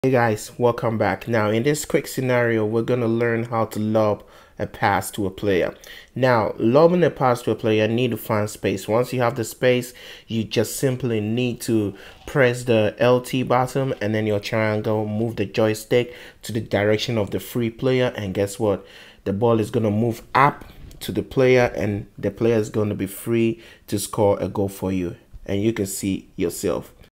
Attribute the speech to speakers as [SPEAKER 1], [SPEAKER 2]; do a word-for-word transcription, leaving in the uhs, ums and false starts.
[SPEAKER 1] Hey guys, welcome back. Now in this quick scenario, we're going to learn how to lob a pass to a player. Now lobbing a pass to a player, you need to find space. Once you have the space, you just simply need to press the L T button and then your triangle, move the joystick to the direction of the free player, and guess what? The ball is going to move up to the player and the player is going to be free to score a goal for you, and you can see yourself.